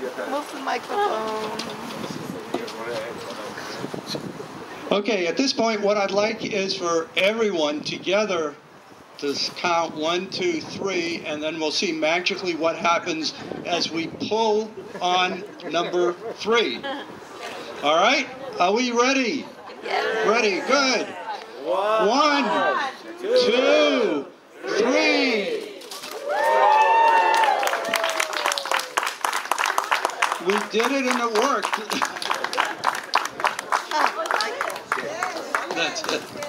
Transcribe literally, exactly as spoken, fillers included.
Move the microphone. Okay, at this point, what I'd like is for everyone together to count one, two, three, and then we'll see magically what happens as we pull on number three. All right? Are we ready? Yes. Ready? Good. One, two, three. We did it and it worked. That's it.